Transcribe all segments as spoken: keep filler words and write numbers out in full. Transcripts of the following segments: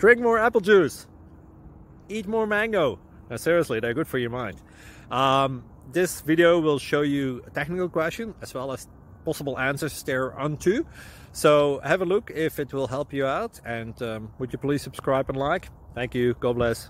Drink more apple juice. Eat more mango. Now, seriously, they're good for your mind. Um, this video will show you a technical question as well as possible answers thereunto. So have a look if it will help you out, and um, would you please subscribe and like? Thank you. God bless.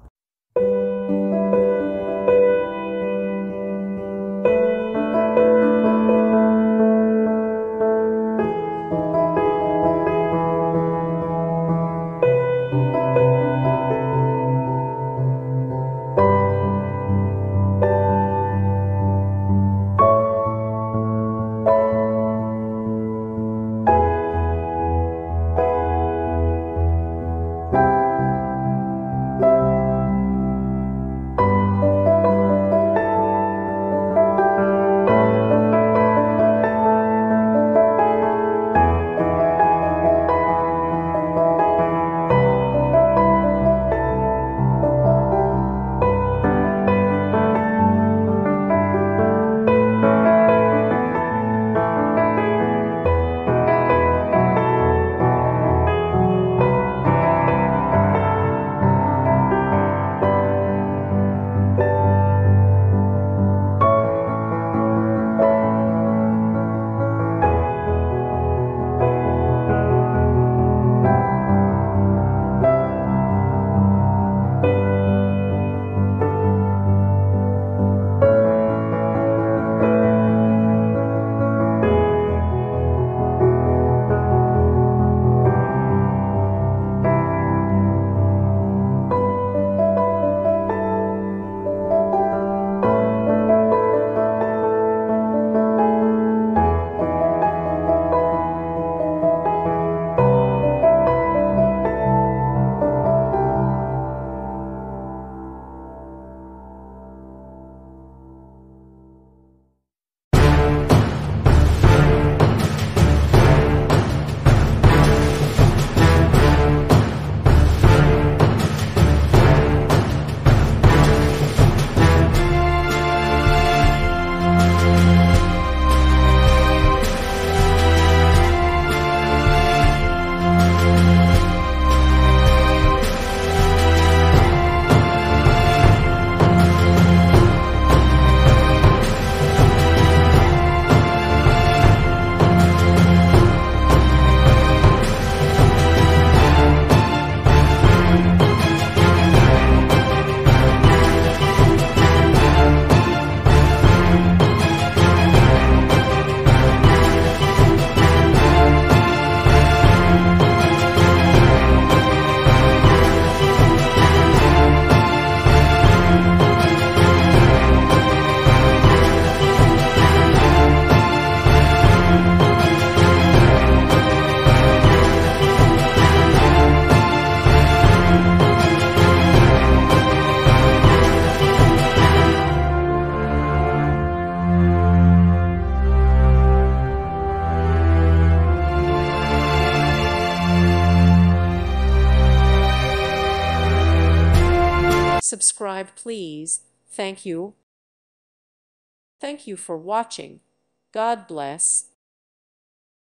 Subscribe, please. Thank you. Thank you for watching. God bless.